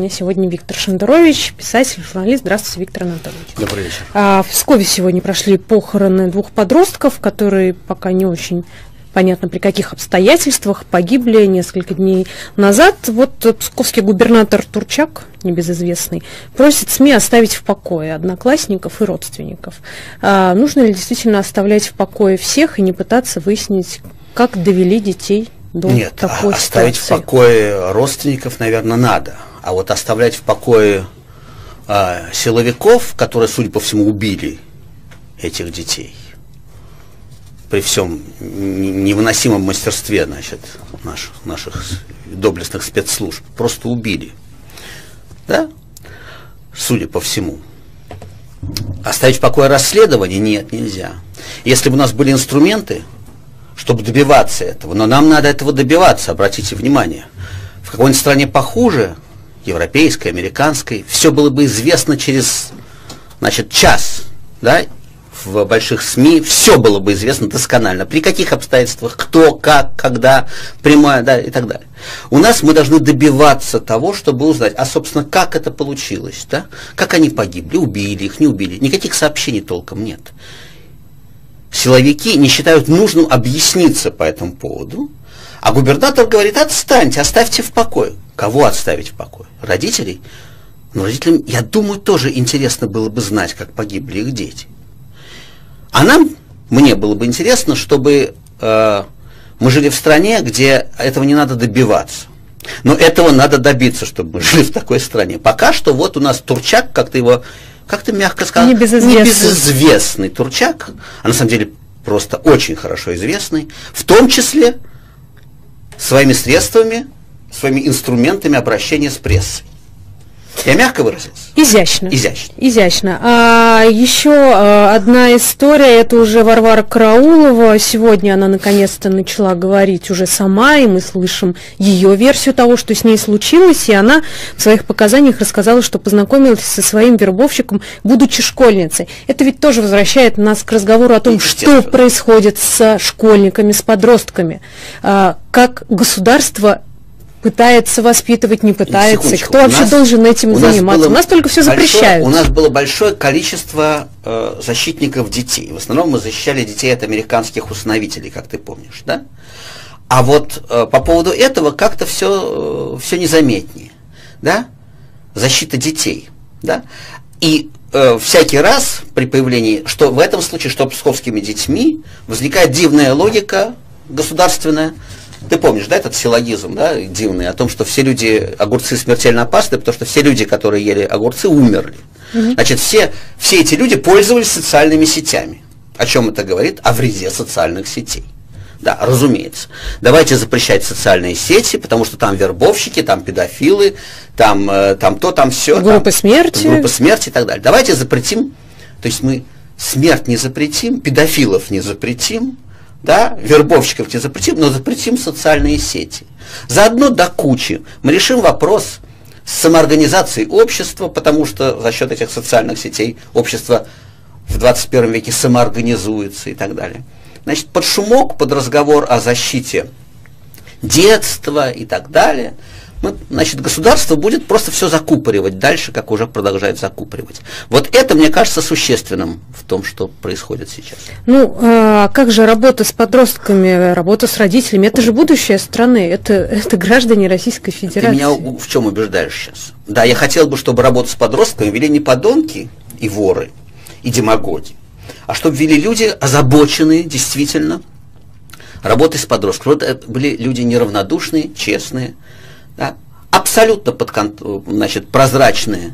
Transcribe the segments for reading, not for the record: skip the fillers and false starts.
У меня сегодня Виктор Шендерович, писатель, журналист. Здравствуйте, Виктор Анатольевич. Добрый вечер. В Пскове сегодня прошли похороны двух подростков, которые пока не очень понятно, при каких обстоятельствах погибли несколько дней назад. Вот псковский губернатор Турчак, небезызвестный, просит СМИ оставить в покое одноклассников и родственников. Нужно ли действительно оставлять в покое всех и не пытаться выяснить, как довели детей до такой ситуации? Оставить в покое родственников, наверное, надо. А вот оставлять в покое силовиков, которые, судя по всему, убили этих детей, при всем невыносимом мастерстве, значит, наших доблестных спецслужб, просто убили. Да? Судя по всему. Оставить в покое расследование? Нет, нельзя. Если бы у нас были инструменты, чтобы добиваться этого, но нам надо этого добиваться, обратите внимание. В какой-нибудь стране похуже, европейской, американской, все было бы известно через, значит, час, да, в больших СМИ, все было бы известно досконально, при каких обстоятельствах, кто, как, когда, прямая, да, и так далее. У нас мы должны добиваться того, чтобы узнать, а, собственно, как это получилось, да, как они погибли, убили их, не убили, никаких сообщений толком нет. Силовики не считают нужным объясниться по этому поводу, а губернатор говорит: отстаньте, оставьте в покое. Кого оставить в покое? Родителей? Ну, родителям, я думаю, тоже интересно было бы знать, как погибли их дети. А мне было бы интересно, чтобы мы жили в стране, где этого не надо добиваться. Но этого надо добиться, чтобы мы жили в такой стране. Пока что вот у нас Турчак, как ты мягко сказал, небезызвестный Турчак, а на самом деле просто очень хорошо известный, в том числе своими средствами, своими инструментами обращения с прессой. Я мягко выразился? Изящно. Изящно. Еще одна история, это уже Варвара Караулова. Сегодня она наконец-то начала говорить уже сама, и мы слышим ее версию того, что с ней случилось. И она в своих показаниях рассказала, что познакомилась со своим вербовщиком, будучи школьницей. Это ведь тоже возвращает нас к разговору о том, что происходит с школьниками, с подростками. Как государство пытается воспитывать, не пытается. Кто вообще должен этим заниматься? У нас только все запрещают. У нас было большое количество защитников детей. В основном мы защищали детей от американских усыновителей, как ты помнишь, да? А вот по поводу этого как-то все незаметнее, да? Защита детей, да? И всякий раз при появлении, что в этом случае, что псковскими детьми, возникает дивная логика государственная. Ты помнишь, да, этот силлогизм, да, дивный, о том, что все люди, огурцы смертельно опасны, потому что все люди, которые ели огурцы, умерли. Значит, все эти люди пользовались социальными сетями. О чем это говорит? О вреде социальных сетей. Да, разумеется. Давайте запрещать социальные сети, потому что там вербовщики, там педофилы, там то, там все. Группы смерти. Группы смерти и так далее. Давайте запретим, то есть мы смерть не запретим, педофилов не запретим, да, вербовщиков не запретим, но запретим социальные сети. Заодно до кучи мы решим вопрос с самоорганизацией общества, потому что за счет этих социальных сетей общество в 21 веке самоорганизуется и так далее. Значит, под шумок, под разговор о защите детства и так далее, государство будет просто все закупоривать дальше, как уже продолжает закупоривать. Вот это, мне кажется, существенным в том, что происходит сейчас. Как же работа с подростками, работа с родителями? Это же будущее страны, это граждане Российской Федерации. Ты меня в чем убеждаешь сейчас? Да, я хотел бы, чтобы работу с подростками вели не подонки и воры, и демагоги, а чтобы вели люди, озабоченные действительно работой с подростками. Вот были люди неравнодушные, честные, да, абсолютно прозрачные,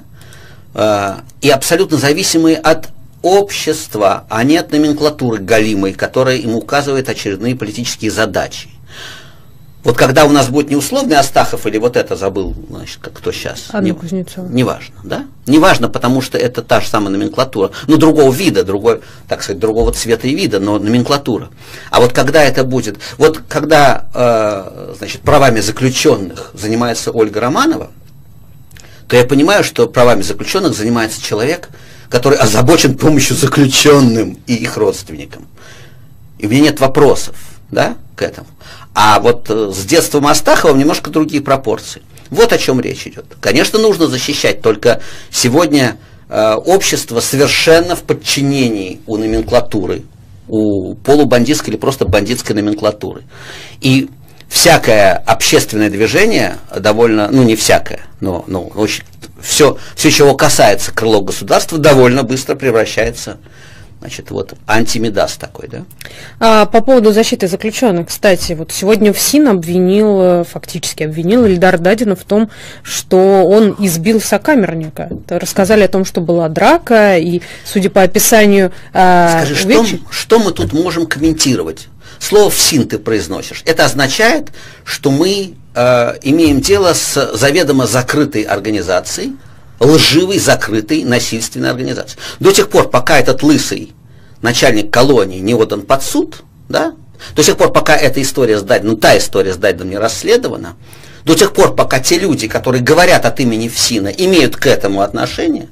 да, и абсолютно зависимые от общества, а не от номенклатуры галимой, которая им указывает очередные политические задачи. Вот когда у нас будет не условный Астахов или вот это забыл, значит, как кто сейчас. Анна Кузнецова. Неважно, да? Неважно, потому что это та же самая номенклатура, другого вида, другого цвета и вида, но номенклатура. А вот когда это будет, вот когда, правами заключенных занимается Ольга Романова, то я понимаю, что правами заключенных занимается человек, который озабочен помощью заключенным и их родственникам. И у меня нет вопросов, да, к этому. А вот с детством Астахова немножко другие пропорции. Вот о чем речь идет. Конечно, нужно защищать, только сегодня общество совершенно в подчинении у номенклатуры, у полубандитской или просто бандитской номенклатуры. И всякое общественное движение, довольно, ну не всякое, но очень, все, чего касается крыло государства, довольно быстро превращается, значит, вот антимидас такой, да. По поводу защиты заключенных, кстати, вот сегодня ФСИН фактически обвинил Ильдара Дадина в том, что он избил сокамерника. Рассказали о том, что была драка, и, судя по описанию... Скажи, что мы тут можем комментировать? Слово «ФСИН» ты произносишь. Это означает, что мы имеем дело с заведомо закрытой организацией, лживой, закрытой, насильственной организацией. До тех пор, пока этот лысый начальник колонии не отдан под суд, да, до тех пор, пока эта история с Дадином, та история с Дадином не расследована, до тех пор, пока те люди, которые говорят от имени ФСИНа, имеют к этому отношение,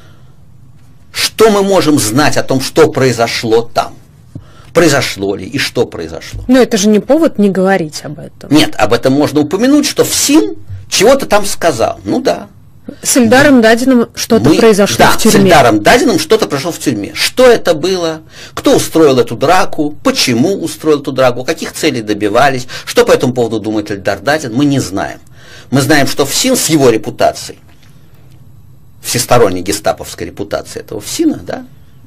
что мы можем знать о том, что произошло там? Произошло ли и что произошло? Но это же не повод не говорить об этом. Нет, об этом можно упомянуть, что ФСИН чего-то там сказал. Ну да. С Ильдаром Дадиным что-то произошло в тюрьме. Да, с Ильдаром Дадиным что-то произошло в тюрьме. Что это было? Кто устроил эту драку? Почему устроил эту драку? Каких целей добивались? Что по этому поводу думает Ильдар Дадин? Мы не знаем. Мы знаем, что ФСИН с его репутацией, всесторонней гестаповской репутацией этого ФСИНа, да,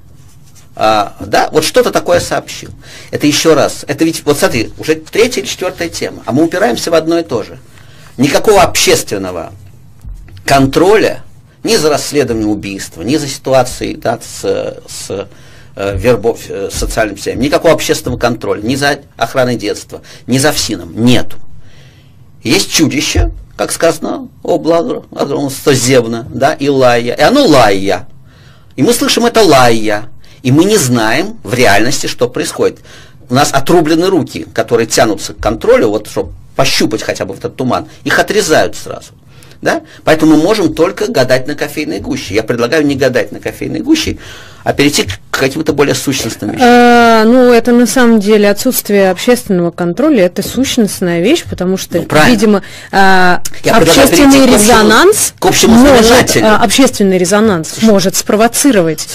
да, вот что-то такое сообщил. Это еще раз, это ведь, вот смотри, уже 3-я или 4-я тема, а мы упираемся в одно и то же. Никакого общественного контроля ни за расследование убийства, ни за ситуацией, да, с социальным сетям, никакого общественного контроля, ни за охраной детства, ни за ФСИНом нету. Есть чудище, как сказано, стоземно, да, и лая, и оно лая. И мы слышим это лая. И мы не знаем в реальности, что происходит. У нас отрублены руки, которые тянутся к контролю, вот чтобы пощупать хотя бы этот туман, их отрезают сразу. Да? Поэтому мы можем только гадать на кофейной гуще. Я предлагаю не гадать на кофейной гуще, а перейти к каким-то более сущностным вещам. Ну, это на самом деле отсутствие общественного контроля, это сущностная вещь, потому что, видимо, общественный резонанс, может спровоцировать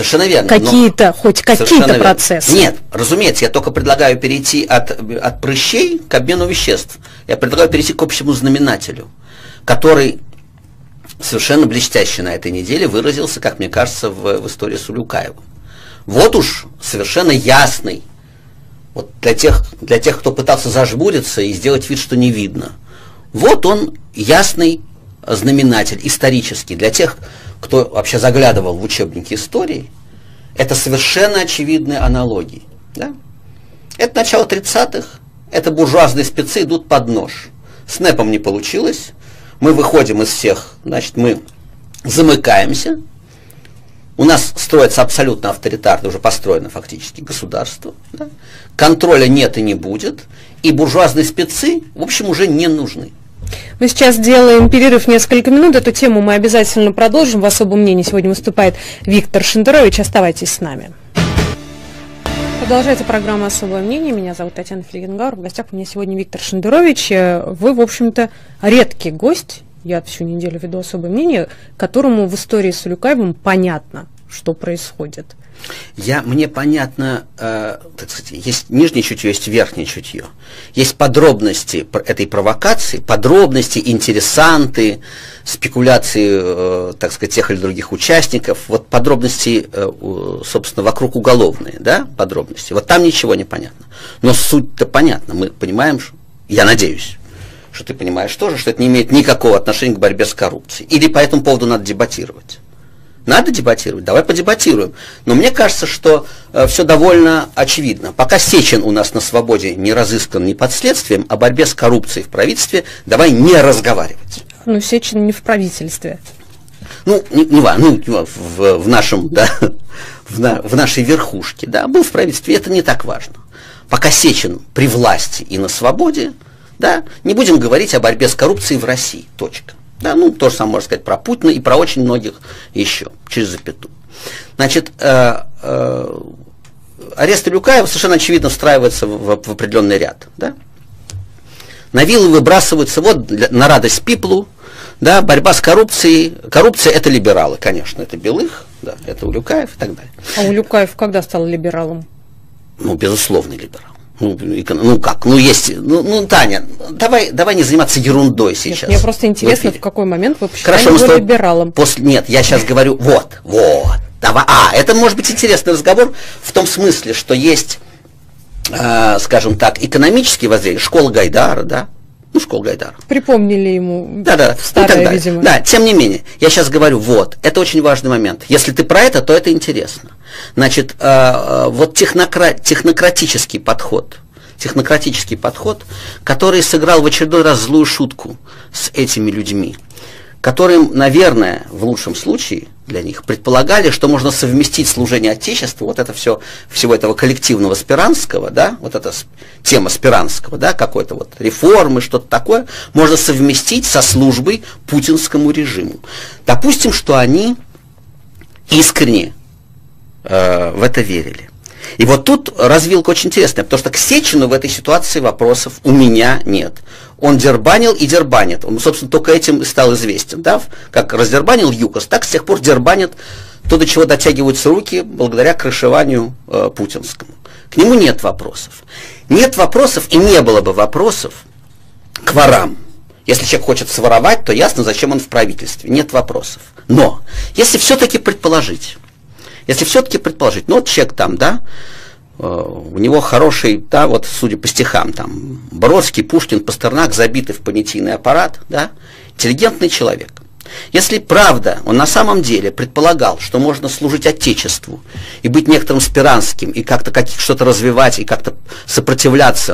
хоть какие-то процессы. Нет, разумеется, я только предлагаю перейти от прыщей к обмену веществ. Я предлагаю перейти к общему знаменателю, который совершенно блестяще на этой неделе выразился, как мне кажется, в истории с Улюкаевым. Вот уж совершенно ясный, вот для тех, кто пытался зажмуриться и сделать вид, что не видно. Вот он ясный знаменатель, исторический. Для тех, кто вообще заглядывал в учебники истории, это совершенно очевидные аналогии. Да? Это начало 30-х, это буржуазные спецы идут под нож. С НЭПом не получилось. Мы выходим из всех, значит, мы замыкаемся, у нас строится абсолютно авторитарное, уже построено фактически государство, да? Контроля нет и не будет, и буржуазные спецы, в общем, уже не нужны. Мы сейчас делаем перерыв несколько минут, эту тему мы обязательно продолжим. В особом мнении сегодня выступает Виктор Шендерович, оставайтесь с нами. Продолжается программа «Особое мнение». Меня зовут Татьяна Флигенгауэр. В гостях у меня сегодня Виктор Шендерович. Вы, в общем-то, редкий гость. Я всю неделю веду «Особое мнение», которому в истории с Улюкаевым понятно, что происходит. Мне понятно, так сказать, есть нижнее чутье, есть верхнее чутье. Есть подробности этой провокации, подробности, интересанты, спекуляции, так сказать, тех или других участников. Вот подробности, собственно, вокруг уголовные, да, подробности. Вот там ничего не понятно. Но суть-то понятна. Мы понимаем, я надеюсь, что ты понимаешь тоже, что это не имеет никакого отношения к борьбе с коррупцией. Или по этому поводу надо дебатировать. Надо дебатировать, давай подебатируем. Но мне кажется, что все довольно очевидно. Пока Сечин у нас на свободе не разыскан ни под следствием, о борьбе с коррупцией в правительстве давай не разговаривать. Ну, Сечин не в правительстве. Ну, в нашем, да, в нашей верхушке, да, был в правительстве, это не так важно. Пока Сечин при власти и на свободе, да, не будем говорить о борьбе с коррупцией в России, точка. Да, ну, то же самое можно сказать про Путина и про очень многих еще, через запятую. Значит, арест Улюкаева совершенно очевидно встраивается в определенный ряд. Да? На вилы выбрасываются, вот на радость Пиплу, да, борьба с коррупцией. Коррупция – это либералы, конечно, это Белых, да, это Улюкаев и так далее. А Улюкаев когда стал либералом? Ну, безусловный либерал. Таня, давай не заниматься ерундой сейчас. Нет, мне просто интересно, в какой момент вы посчитали его либералом. Нет, я сейчас говорю, давай, это может быть интересный разговор в том смысле, что есть, скажем так, экономические воззрения, школа Гайдара, да, школа Гайдара. Припомнили ему старое, видимо. Да, тем не менее, я сейчас говорю, это очень важный момент. Если ты про это, то это интересно. Значит, вот технократический подход, который сыграл в очередной раз злую шутку с этими людьми, которым, наверное, в лучшем случае для них предполагали, что можно совместить служение Отечеству, вот это всего этого коллективного Спиранского, да, вот эта тема Спиранского, да, какой-то вот реформы, что-то такое, можно совместить со службой путинскому режиму. Допустим, что они искренне в это верили. И вот тут развилка очень интересная, потому что к Сечину в этой ситуации вопросов у меня нет. Он дербанил и дербанит. Он, собственно, только этим и стал известен. Да? Как раздербанил ЮКОС, так с тех пор дербанит то, до чего дотягиваются руки, благодаря крышеванию путинскому. К нему нет вопросов. Нет вопросов, и не было бы вопросов к ворам. Если человек хочет своровать, то ясно, зачем он в правительстве. Нет вопросов. Но, если все-таки предположить, вот человек там, да, у него хороший, да, вот судя по стихам, там, Бродский, Пушкин, Пастернак забиты в понятийный аппарат, да, интеллигентный человек. Если правда, он на самом деле предполагал, что можно служить Отечеству и быть некоторым Спиранским, и как-то что-то развивать, и как-то сопротивляться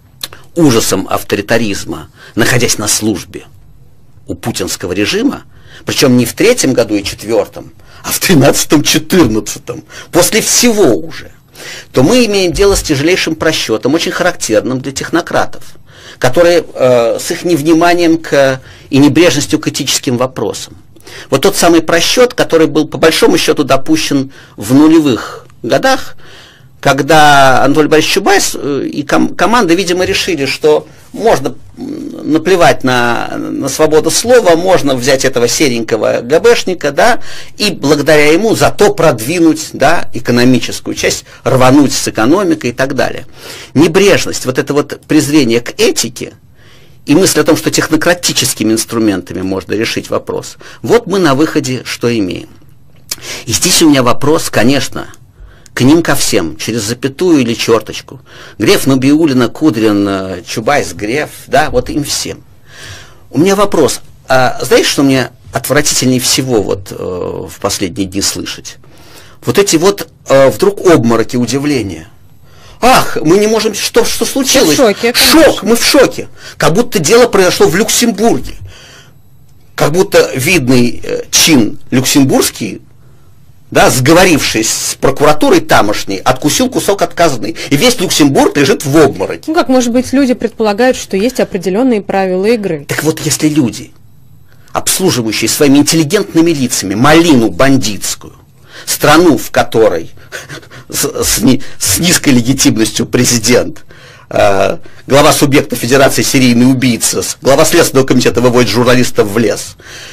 ужасам авторитаризма, находясь на службе у путинского режима, причем не в 3-м году и 4-м, а в 13-м, 14-м, после всего уже, то мы имеем дело с тяжелейшим просчетом, очень характерным для технократов, которые с их невниманием и небрежностью к этическим вопросам. Вот тот самый просчет, который был по большому счету допущен в нулевых годах, когда Анатолий Борисович Чубайс и команда, видимо, решили, что можно наплевать на свободу слова, можно взять этого серенького ГБшника, да, и благодаря ему зато продвинуть, да, экономическую часть, рвануть с экономикой и так далее. Небрежность, вот это вот презрение к этике и мысль о том, что технократическими инструментами можно решить вопрос, вот мы на выходе что имеем. И здесь у меня вопрос, конечно, к ним ко всем, через запятую или черточку. Греф, Набиуллина, Кудрин, Чубайс, Греф, да, вот им всем. У меня вопрос, знаешь, что мне отвратительнее всего вот в последние дни слышать? Вот эти вот вдруг обмороки удивления. Ах, мы не можем, что случилось? В шоке, шок, мы в шоке. Как будто дело произошло в Люксембурге. Как будто видный чин люксембургский, да, сговорившись с прокуратурой тамошней, откусил кусок от казны. И весь Люксембург лежит в обмороке. Ну, как, может быть, люди предполагают, что есть определенные правила игры. Так вот, если люди, обслуживающие своими интеллигентными лицами малину бандитскую, страну, в которой с низкой легитимностью президент, глава субъекта Федерации серийный убийца, глава Следственного комитета выводит журналистов в лес.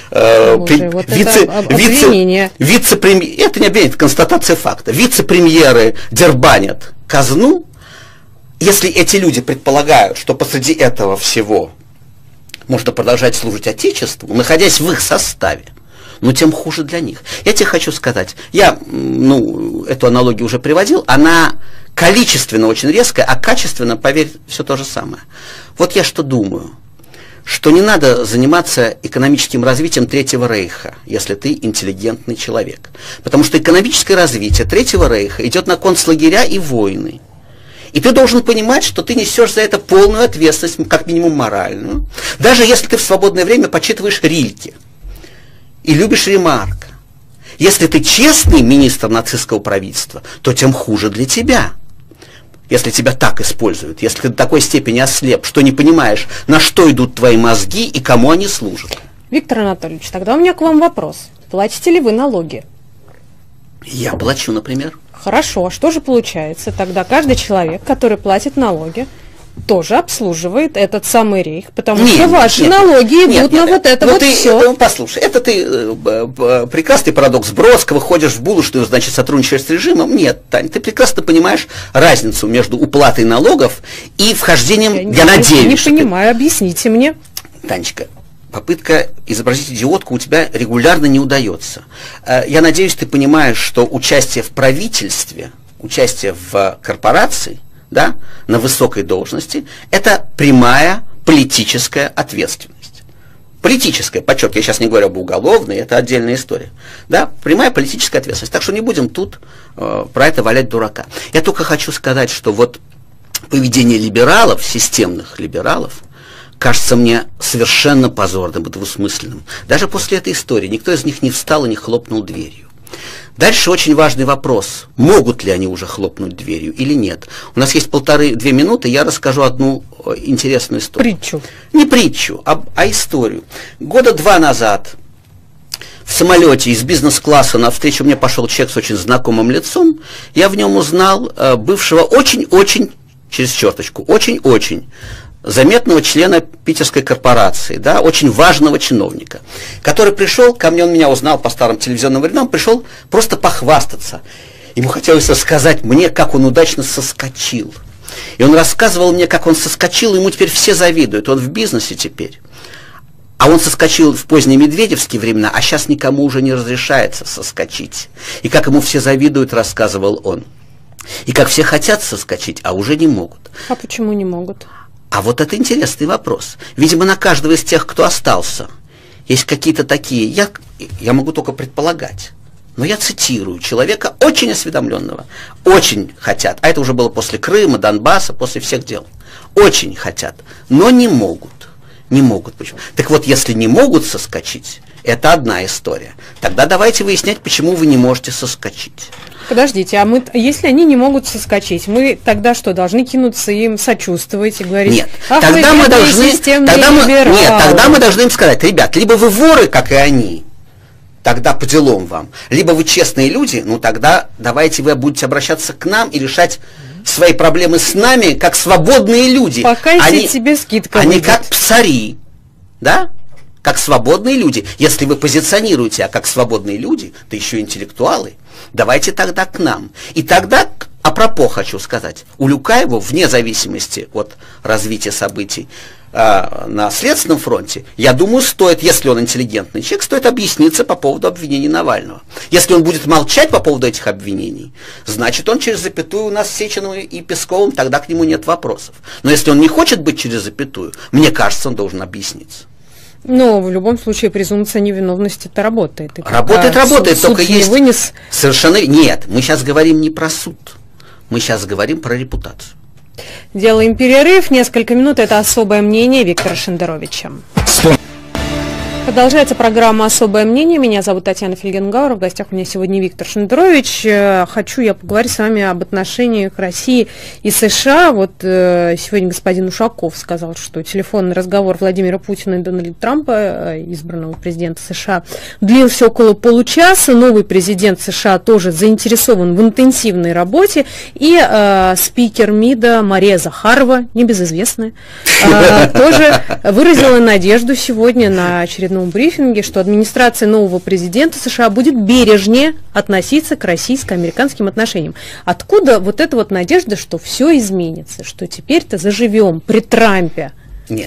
Вице-премьер, это не обвинение, это констатация факта. Вице-премьеры дербанят казну. Если эти люди предполагают, что посреди этого всего можно продолжать служить Отечеству, находясь в их составе, но тем хуже для них. Я тебе хочу сказать, я эту аналогию уже приводил, она количественно очень резкая, а качественно, поверь, все то же самое. Вот я что думаю, что не надо заниматься экономическим развитием Третьего Рейха, если ты интеллигентный человек. Потому что экономическое развитие Третьего Рейха идет на концлагеря и войны. И ты должен понимать, что ты несешь за это полную ответственность, как минимум моральную, даже если ты в свободное время почитываешь Рильке и любишь Ремарка. Если ты честный министр нацистского правительства, то тем хуже для тебя. Если тебя так используют, если ты до такой степени ослеп, что не понимаешь, на что идут твои мозги и кому они служат. Виктор Анатольевич, тогда у меня к вам вопрос. Платите ли вы налоги? Я плачу, например. Хорошо, а что же получается? Тогда каждый человек, который платит налоги, тоже обслуживает этот самый рейх, потому что ваши налоги идут на вот это вот все. Послушай, это ты прекрасный парадокс Бродского, ходишь в булочную, значит, сотрудничаешь с режимом. Нет, Тань, ты прекрасно понимаешь разницу между уплатой налогов и вхождением, я надеюсь. Я не понимаю, объясните мне. Танечка, попытка изобразить идиотку у тебя регулярно не удается. Я надеюсь, ты понимаешь, что участие в правительстве, участие в корпорации, да, на высокой должности, это прямая политическая ответственность. Политическая, подчеркиваю, я сейчас не говорю об уголовной, это отдельная история. Да, прямая политическая ответственность. Так что не будем тут про это валять дурака. Я только хочу сказать, что вот поведение либералов, системных либералов, кажется мне совершенно позорным и двусмысленным. Даже после этой истории никто из них не встал и не хлопнул дверью. Дальше очень важный вопрос, могут ли они уже хлопнуть дверью или нет. У нас есть 1,5-2 минуты, я расскажу одну интересную историю. Притчу. Не притчу, а историю. 2 года назад в самолете из бизнес-класса навстречу мне пошел человек с очень знакомым лицом. Я в нем узнал бывшего очень-очень, через черточку, очень-очень заметного члена питерской корпорации, да, очень важного чиновника, который пришел ко мне, он меня узнал по старым телевизионным временам, пришел просто похвастаться. Ему хотелось рассказать мне, как он удачно соскочил. И он рассказывал мне, как он соскочил, ему теперь все завидуют, он в бизнесе теперь. А он соскочил в поздние медведевские времена, а сейчас никому уже не разрешается соскочить. И как ему все завидуют, рассказывал он. И как все хотят соскочить, а уже не могут. А почему не могут? А вот это интересный вопрос. Видимо, на каждого из тех, кто остался, есть какие-то такие, я могу только предполагать, но я цитирую человека очень осведомленного, очень хотят, а это уже было после Крыма, Донбасса, после всех дел, очень хотят, но не могут. Не могут. Почему? Так вот, если не могут соскочить, это одна история. Тогда давайте выяснять, почему вы не можете соскочить. Подождите, а если они не могут соскочить, мы тогда что, должны кинуться им сочувствовать и говорить? Нет, тогда мы должны им сказать, ребят, либо вы воры, как и они, тогда по делам вам, либо вы честные люди, ну тогда давайте вы будете обращаться к нам и решать свои проблемы с нами, как свободные люди. Пока если тебе скидка они как псари, да? Как свободные люди. Если вы позиционируете, как свободные люди, да еще интеллектуалы, давайте тогда к нам. И тогда, апропо хочу сказать, у Люкаева, вне зависимости от развития событий на Следственном фронте, я думаю, стоит, если он интеллигентный человек, стоит объясниться по поводу обвинений Навального. Если он будет молчать по поводу этих обвинений, значит, он через запятую у нас с Сеченовым и Песковым, тогда к нему нет вопросов. Но если он не хочет быть через запятую, мне кажется, он должен объясниться. Но в любом случае презумпция невиновности-то работает. Работает, только есть... Вынес... Совершенно... Нет, мы сейчас говорим не про суд. Мы сейчас говорим про репутацию. Делаем перерыв. Несколько минут. Это особое мнение Виктора Шендеровича. Продолжается программа «Особое мнение». Меня зовут Татьяна Фельгенгауэр. В гостях у меня сегодня Виктор Шендерович. Хочу я поговорить с вами об отношениях России и США. Вот сегодня господин Ушаков сказал, что телефонный разговор Владимира Путина и Дональда Трампа, избранного президента США, длился около получаса. Новый президент США тоже заинтересован в интенсивной работе. И спикер МИДа Мария Захарова, небезызвестная, тоже выразила надежду сегодня на очередной брифинге, что администрация нового президента США будет бережнее относиться к российско-американским отношениям. Откуда вот эта вот надежда, что все изменится, что теперь-то заживем при Трампе? Нет.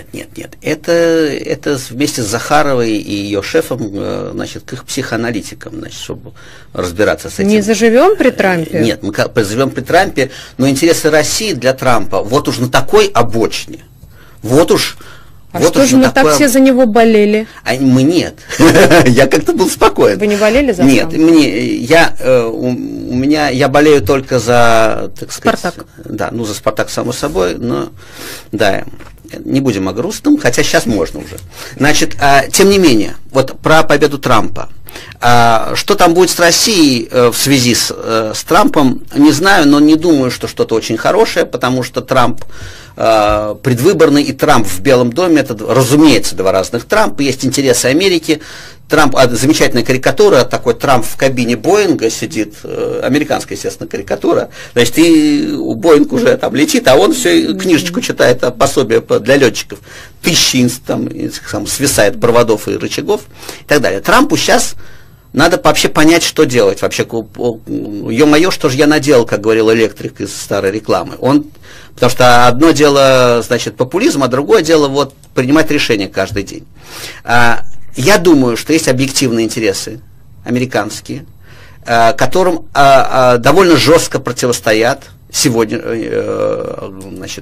Это вместе с Захаровой и ее шефом, значит, к их психоаналитикам, значит, чтобы разбираться с этим. Не заживем при Трампе? Нет, мы заживем при Трампе, но интересы России для Трампа вот уж на такой обочине, вот уж. А вот что же мы так все за него болели? А мы нет. Я как-то был спокоен. Вы не болели за Нет, я болею только за, так сказать, Спартак. Да, за Спартак, само собой, но да, не будем о грустном, хотя сейчас можно уже. Значит, тем не менее, вот про победу Трампа. Что там будет с Россией в связи с Трампом, не знаю, но не думаю, что что-то очень хорошее, потому что Трамп предвыборный и Трамп в Белом доме, это, разумеется, два разных Трампа, есть интересы Америки. Трамп, замечательная карикатура, такой Трамп в кабине Боинга сидит, американская, естественно, карикатура, значит, и Боинг уже там летит, а он все книжечку читает, пособие для летчиков, тысячи там свисает проводов и рычагов и так далее. Трампу сейчас надо вообще понять, что делать. Вообще, ё-моё, что же я наделал, как говорил электрик из старой рекламы. Потому что одно дело, значит, популизм, а другое дело вот принимать решения каждый день. Я думаю, что есть объективные интересы американские, которым довольно жестко противостоят сегодня, значит,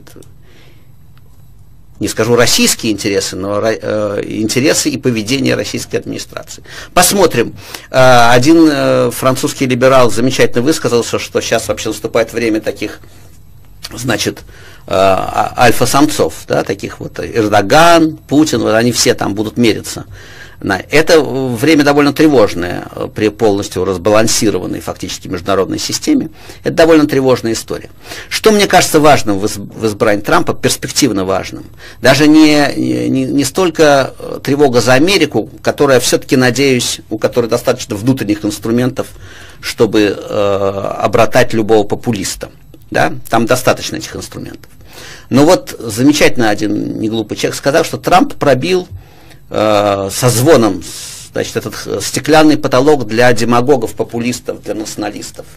не скажу российские интересы, но интересы и поведение российской администрации. Посмотрим. Один французский либерал замечательно высказался, что сейчас вообще наступает время таких, значит, альфа-самцов, да, таких вот Эрдоган, Путин, вот они все там будут мериться. Это время довольно тревожное при полностью разбалансированной фактически международной системе. Это довольно тревожная история. Что мне кажется важным в избрании Трампа, перспективно важным, даже не столько тревога за Америку, которая все-таки, надеюсь, у которой достаточно внутренних инструментов, чтобы обратать любого популиста. Да? Там достаточно этих инструментов. Но вот замечательно один неглупый человек сказал, что Трамп пробил со звоном, значит, этот стеклянный потолок для демагогов, популистов, для националистов.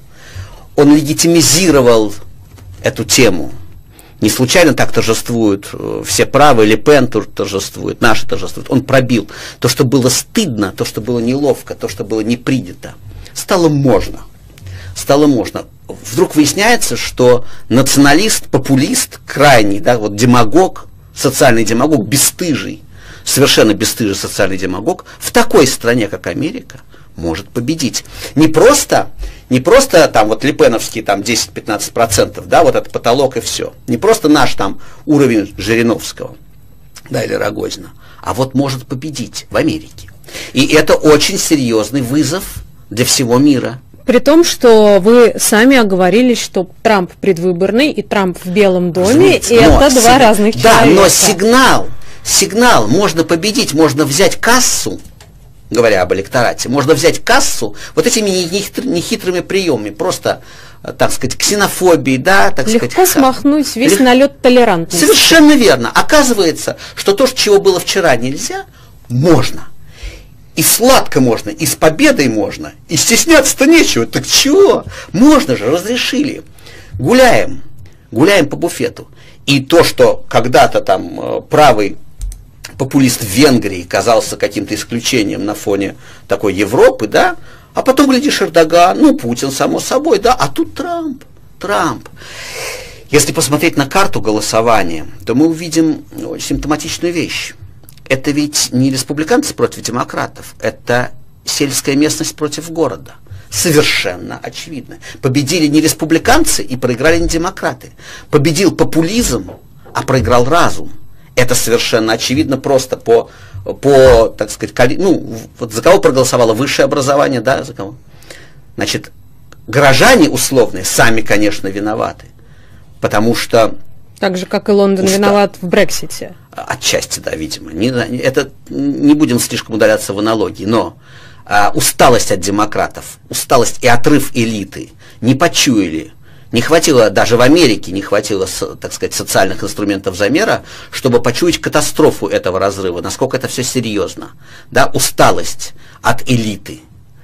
Он легитимизировал эту тему. Не случайно так торжествуют все правые, Ле Пен торжествует, наши торжествуют. Он пробил то, что было стыдно, то, что было неловко, то, что было не принято. Стало можно. Стало можно. Вдруг выясняется, что националист, популист, крайний, да, вот демагог, социальный демагог, бесстыжий, совершенно бесстыжий социальный демагог в такой стране, как Америка, может победить. Не просто там вот лепеновские там 10-15%, да, вот этот потолок и все. Не просто наш там уровень Жириновского, да, или Рогозина, а вот может победить в Америке. И это очень серьезный вызов для всего мира. При том, что вы сами оговорились, что Трамп предвыборный и Трамп в Белом доме, это два разных человека. Да, но сигнал, можно победить, можно взять кассу, говоря об электорате, можно взять кассу вот этими нехитрыми приемами, просто, так сказать, ксенофобии, да, так сказать. Легко смахнуть весь налет толерантности. Совершенно верно. Оказывается, что то, чего было вчера нельзя, можно. И сладко можно, и с победой можно, и стесняться-то нечего. Так чего? Можно же, разрешили. Гуляем по буфету. И то, что когда-то там правый популист в Венгрии казался каким-то исключением на фоне такой Европы, да, а потом, глядишь, Эрдоган, Путин, само собой, да, а тут Трамп. Если посмотреть на карту голосования, то мы увидим симптоматичную вещь. Это ведь не республиканцы против демократов, это сельская местность против города. Совершенно очевидно. Победили не республиканцы и проиграли не демократы. Победил популизм, а проиграл разум. Это совершенно очевидно просто по так сказать, вот за кого проголосовало высшее образование, да, за кого? Значит, горожане условные сами, конечно, виноваты, потому что... Так же, как и Лондон виноват в Брексите. Отчасти, да, видимо. Не будем слишком удаляться в аналогии, но усталость от демократов, усталость и отрыв элиты не почуяли. Не хватило, даже в Америке не хватило, так сказать, социальных инструментов замера, чтобы почуять катастрофу этого разрыва, насколько это все серьезно. Да, усталость от элиты.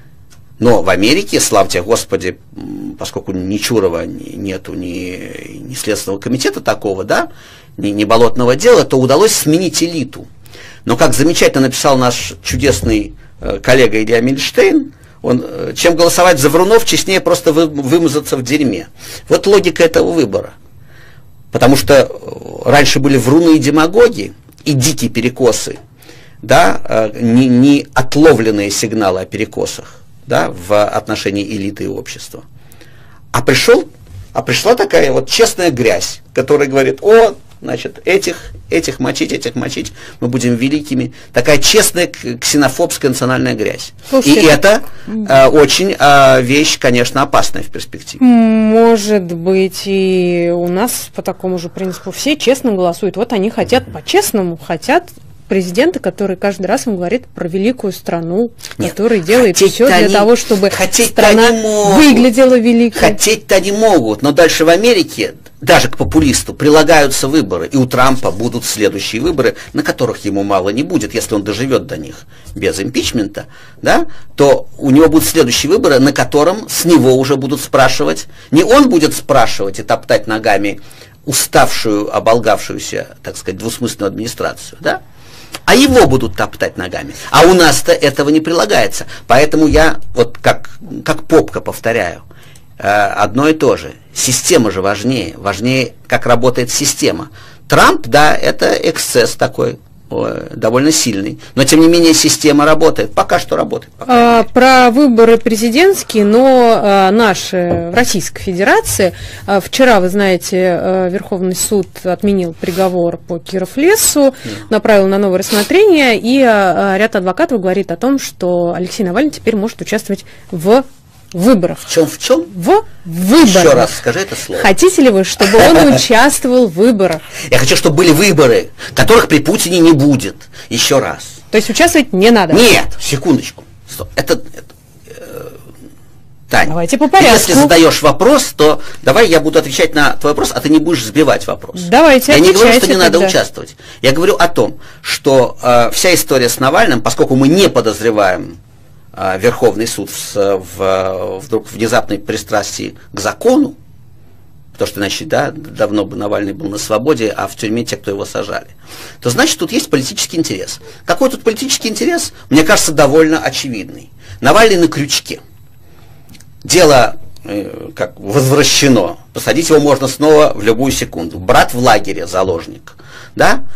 Но в Америке, славьте Господи, поскольку ни Чурова нету, ни Следственного комитета такого, да, ни болотного дела, то удалось сменить элиту. Но, как замечательно написал наш чудесный коллега Илья Мильштейн, чем голосовать за врунов, честнее просто вымазаться в дерьме. Вот логика этого выбора. Потому что раньше были вруны и демагоги, и дикие перекосы, да, не отловленные сигналы о перекосах, да, в отношении элиты и общества. А пришла такая вот честная грязь, которая говорит: значит, этих мочить, мы будем великими. Такая честная ксенофобская национальная грязь. Слушайте, и это очень вещь, конечно, опасная в перспективе. Может быть, и у нас по такому же принципу все честно голосуют. Вот они хотят по-честному, хотят президента, который каждый раз им говорит про великую страну, который делает все для того, чтобы страна выглядела великой. Хотеть-то они могут, но дальше в Америке даже к популисту прилагаются выборы, и у Трампа будут следующие выборы, на которых ему мало не будет, если он доживет до них без импичмента, да, то у него будут следующие выборы, на котором с него уже будут спрашивать, не он будет спрашивать и топтать ногами уставшую, оболгавшуюся, так сказать, двусмысленную администрацию, да, а его будут топтать ногами. А у нас-то этого не прилагается. Поэтому я, вот как попка повторяю, одно и то же. Система же важнее. Важнее, как работает система. Трамп, да, это эксцесс такой, довольно сильный. Но, тем не менее, система работает. Пока что работает. Про выборы президентские, но наши в Российской Федерации. Вчера, вы знаете, Верховный суд отменил приговор по Киров-Лесу, направил на новое рассмотрение, и ряд адвокатов говорит о том, что Алексей Навальный теперь может участвовать в выборах. В чем? В выборах. Еще раз скажи это слово. Хотите ли вы, чтобы он участвовал в выборах? Я хочу, чтобы были выборы, которых при Путине не будет. Еще раз. То есть участвовать не надо? Нет, секундочку. Стоп. Таня, давайте по порядку. Если задаешь вопрос, то давай я буду отвечать на твой вопрос, а ты не будешь сбивать вопрос. Давайте, я не говорю, что не тогда. Надо участвовать. Я говорю о том, что вся история с Навальным, поскольку мы не подозреваем Верховный суд вдруг внезапной пристрастии к закону, потому что, иначе, да, давно бы Навальный был на свободе, а в тюрьме те, кто его сажали, то значит, тут есть политический интерес. Какой тут политический интерес? Мне кажется, довольно очевидный. Навальный на крючке. Дело как возвращено. Посадить его можно снова в любую секунду. Брат в лагере, заложник. Да?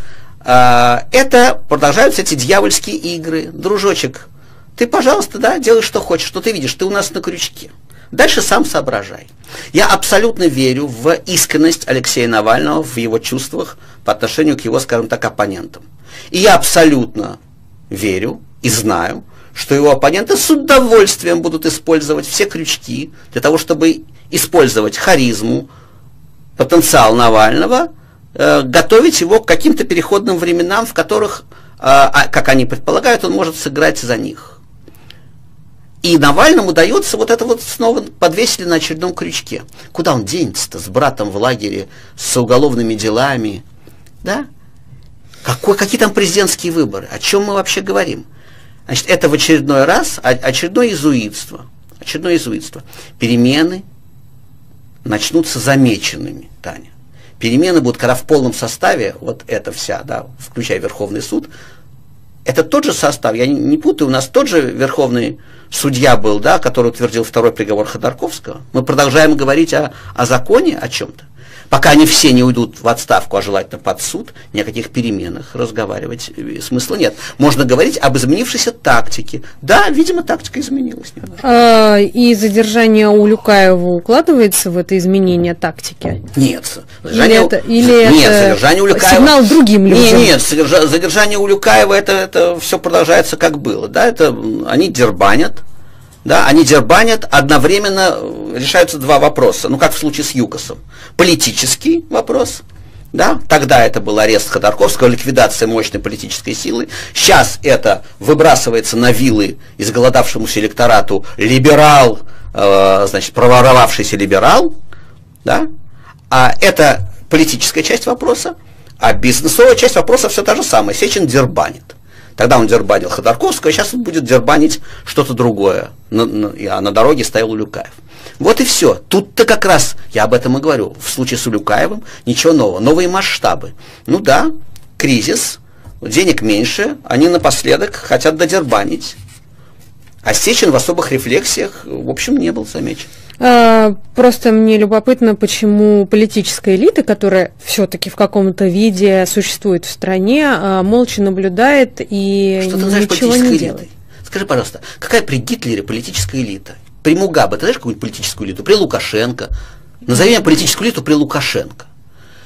Это продолжаются эти дьявольские игры. Дружочек, ты, пожалуйста, да, делай, что хочешь, что ты видишь, ты у нас на крючке. Дальше сам соображай. Я абсолютно верю в искренность Алексея Навального, в его чувствах по отношению к его, скажем так, оппонентам. И я абсолютно верю и знаю, что его оппоненты с удовольствием будут использовать все крючки для того, чтобы использовать харизму, потенциал Навального, готовить его к каким-то переходным временам, в которых, как они предполагают, он может сыграть за них. И Навальному удается вот это вот снова подвесили на очередном крючке. Куда он денется-то с братом в лагере, с уголовными делами? Да? Какие там президентские выборы? О чем мы вообще говорим? Значит, это в очередной раз очередное иезуитство. Перемены начнутся замеченными, Таня. Перемены будут, когда в полном составе, вот эта вся, да, включая Верховный суд, это тот же состав, я не путаю, у нас тот же Верховный судья был, да, который утвердил второй приговор Ходорковского. Мы продолжаем говорить о законе, о чем-то. Пока они все не уйдут в отставку, а желательно под суд, ни о каких переменах разговаривать смысла нет. Можно говорить об изменившейся тактике. Да, видимо, тактика изменилась немножко. И задержание Улюкаева укладывается в это изменение тактики? Нет. Задержание Улюкаева сигнал другим людям? Нет, задержание Улюкаева, это все продолжается как было. Да, это они дербанят. Да, они дербанят, одновременно решаются два вопроса. Ну, как в случае с ЮКОСом. Политический вопрос. Да, тогда это был арест Ходорковского, ликвидация мощной политической силы. Сейчас это выбрасывается на вилы изголодавшемуся электорату либерал, значит, проворовавшийся либерал. Да? А это политическая часть вопроса. А бизнесовая часть вопроса все та же самая. Сечин дербанит. Тогда он дербанил Ходорковского, а сейчас он будет дербанить что-то другое. А на дороге стоял Улюкаев. Вот и все. Тут-то как раз, я об этом и говорю, в случае с Улюкаевым ничего нового. Новые масштабы. Ну да, кризис, денег меньше, они напоследок хотят додербанить. А Сечин в особых рефлексиях, в общем, не был замечен. Просто мне любопытно, почему политическая элита, которая все-таки в каком-то виде существует в стране, молча наблюдает и ничего не делает. Скажи, пожалуйста, какая при Гитлере политическая элита? При Мугабе, ты знаешь какую-нибудь политическую элиту? При Лукашенко. Назови мне политическую элиту при Лукашенко.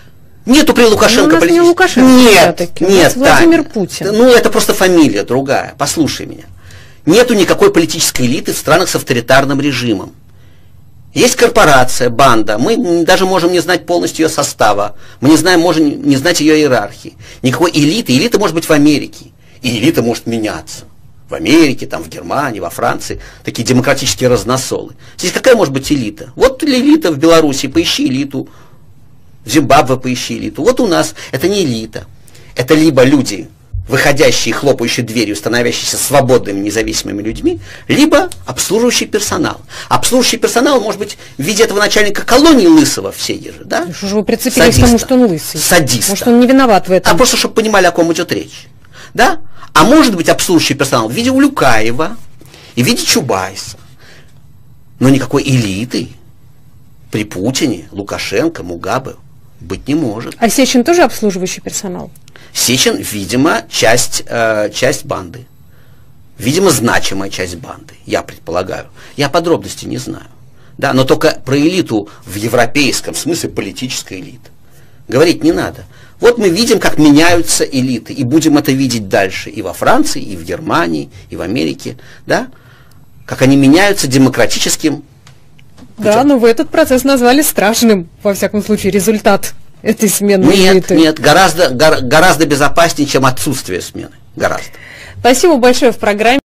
Нету при Лукашенко политики. Не Лукашенко, нет, Владимир Путин. Ну, это просто фамилия другая. Послушай меня. Нету никакой политической элиты в странах с авторитарным режимом. Есть корпорация, банда. Мы даже можем не знать полностью ее состава. Мы можем не знать ее иерархии. Никакой элиты. Элита может быть в Америке. И элита может меняться. В Америке, там, в Германии, во Франции. Такие демократические разносолы. Здесь какая может быть элита? Вот элита в Беларуси. Поищи элиту. В Зимбабве поищи элиту. Вот у нас это не элита. Это либо люди, выходящие, хлопающие дверью, становящиеся свободными, независимыми людьми, либо обслуживающий персонал. Обслуживающий персонал может быть в виде этого начальника колонии лысого в Сееже, да? Что же вы прицепились к тому, что он лысый? Садиста. Может, он не виноват в этом? А просто, чтобы понимали, о ком идет речь. Да? А может быть обслуживающий персонал в виде Улюкаева и в виде Чубайса. Но никакой элиты при Путине, Лукашенко, Мугабе быть не может. А Сечин тоже обслуживающий персонал? Сечин, видимо, часть банды. Видимо, значимая часть банды, я предполагаю. Я подробностей не знаю. Да, но только про элиту в европейском смысле политическая элита говорить не надо. Вот мы видим, как меняются элиты, и будем это видеть дальше и во Франции, и в Германии, и в Америке, да? Как они меняются демократическим. Да, но вы этот процесс назвали страшным, во всяком случае, результат этой смены элиты. Нет, гораздо безопаснее, чем отсутствие смены. Гораздо. Спасибо большое. В программе